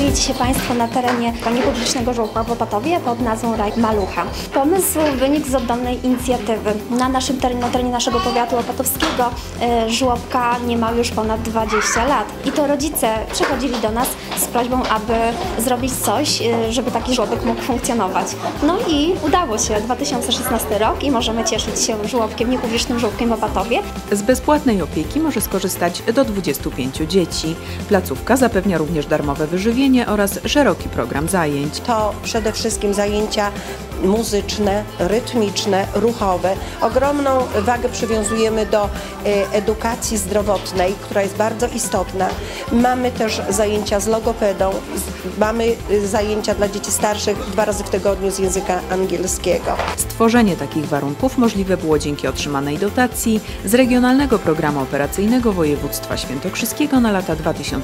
Znajdujecie się Państwo na terenie niepublicznego żłobka w Opatowie pod nazwą Raj Malucha. Pomysł wynikł z oddolnej inicjatywy. Na naszym terenie, na terenie naszego powiatu opatowskiego żłobka nie ma już ponad 20 lat. I to rodzice przychodzili do nas z prośbą, aby zrobić coś, żeby taki żłobek mógł funkcjonować. No i udało się. 2016 rok i możemy cieszyć się żłobkiem, niepublicznym żłobkiem w Opatowie. Z bezpłatnej opieki może skorzystać do 25 dzieci. Placówka zapewnia również darmowe wyżywienie oraz szeroki program zajęć. To przede wszystkim zajęcia muzyczne, rytmiczne, ruchowe. Ogromną wagę przywiązujemy do edukacji zdrowotnej, która jest bardzo istotna. Mamy też zajęcia z logopedą, mamy zajęcia dla dzieci starszych 2 razy w tygodniu z języka angielskiego. Stworzenie takich warunków możliwe było dzięki otrzymanej dotacji z Regionalnego Programu Operacyjnego Województwa Świętokrzyskiego na lata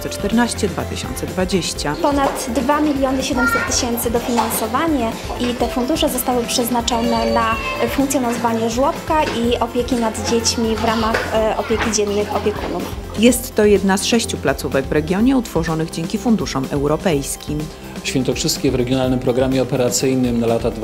2014-2020. Ponad 2 700 000 dofinansowanie i te fundusze zostały przeznaczone na funkcjonowanie żłobka i opieki nad dziećmi w ramach opieki dziennych opiekunów. Jest to jedna z 6 placówek w regionie utworzonych dzięki funduszom europejskim. Świętokrzyskie w Regionalnym Programie Operacyjnym na lata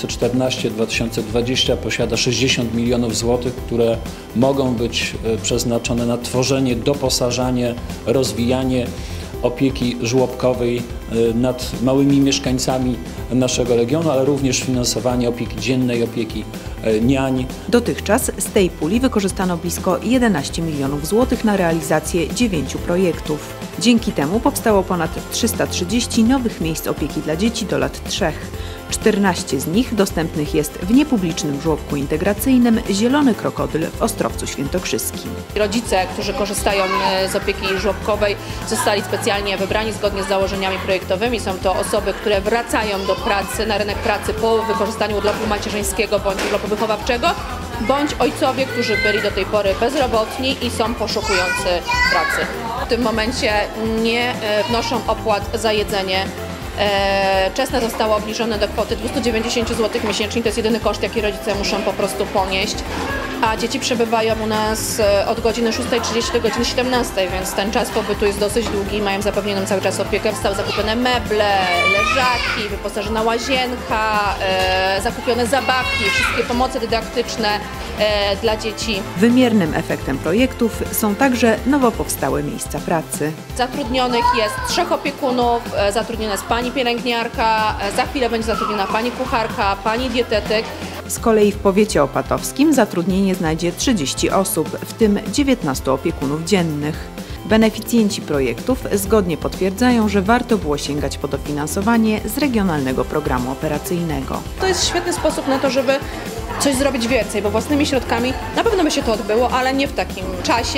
2014-2020 posiada 60 milionów złotych, które mogą być przeznaczone na tworzenie, doposażanie, rozwijanie opieki żłobkowej nad małymi mieszkańcami naszego regionu, ale również finansowanie opieki dziennej, opieki niań. Dotychczas z tej puli wykorzystano blisko 11 milionów złotych na realizację 9 projektów. Dzięki temu powstało ponad 330 nowych miejsc opieki dla dzieci do lat 3. 14 z nich dostępnych jest w niepublicznym żłobku integracyjnym Zielony Krokodyl w Ostrowcu Świętokrzyskim. Rodzice, którzy korzystają z opieki żłobkowej, zostali specjalnie wybrani zgodnie z założeniami projektowymi. Są to osoby, które wracają do pracy, na rynek pracy po wykorzystaniu urlopu macierzyńskiego bądź urlopu wychowawczego, bądź ojcowie, którzy byli do tej pory bezrobotni i są poszukujący pracy. W tym momencie nie wnoszą opłat za jedzenie. Czesne zostało obniżone do kwoty 290 zł miesięcznie, to jest jedyny koszt, jaki rodzice muszą po prostu ponieść, a dzieci przebywają u nas od godziny 6:30 do godziny 17:00, więc ten czas pobytu jest dosyć długi, mają zapewnioną cały czas opiekę, zostały zakupione meble, leżaki, wyposażona łazienka, zakupione zabawki, wszystkie pomoce dydaktyczne dla dzieci. Wymiernym efektem projektów są także nowo powstałe miejsca pracy. Zatrudnionych jest 3 opiekunów, zatrudniona jest pani pielęgniarka, za chwilę będzie zatrudniona pani kucharka, pani dietetyk. Z kolei w powiecie opatowskim zatrudnienie znajdzie 30 osób, w tym 19 opiekunów dziennych. Beneficjenci projektów zgodnie potwierdzają, że warto było sięgać po dofinansowanie z Regionalnego Programu Operacyjnego. To jest świetny sposób na to, żeby coś zrobić więcej, bo własnymi środkami na pewno by się to odbyło, ale nie w takim czasie,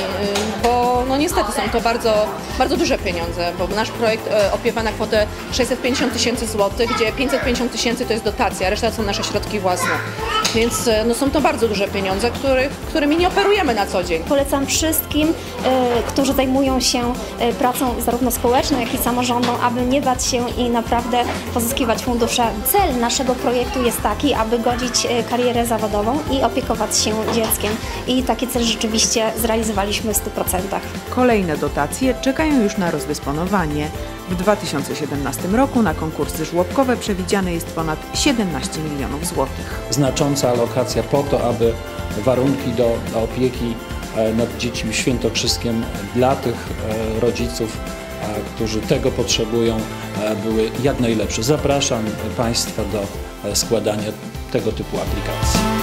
bo no niestety są to bardzo, bardzo duże pieniądze, bo nasz projekt opiewa na kwotę 650 000 złotych, gdzie 550 000 to jest dotacja, reszta to są nasze środki własne. Więc no, są to bardzo duże pieniądze, którymi nie operujemy na co dzień. Polecam wszystkim, którzy zajmują się pracą zarówno społeczną, jak i samorządom, aby nie bać się i naprawdę pozyskiwać fundusze. Cel naszego projektu jest taki, aby godzić karierę zawodową i opiekować się dzieckiem. I taki cel rzeczywiście zrealizowaliśmy w 100%. Kolejne dotacje czekają już na rozdysponowanie. W 2017 roku na konkursy żłobkowe przewidziane jest ponad 17 milionów złotych. Znacząca alokacja po to, aby warunki do opieki nad dziećmi w Świętokrzyskiem dla tych rodziców, którzy tego potrzebują, były jak najlepsze. Zapraszam Państwa do składania tego typu aplikacji.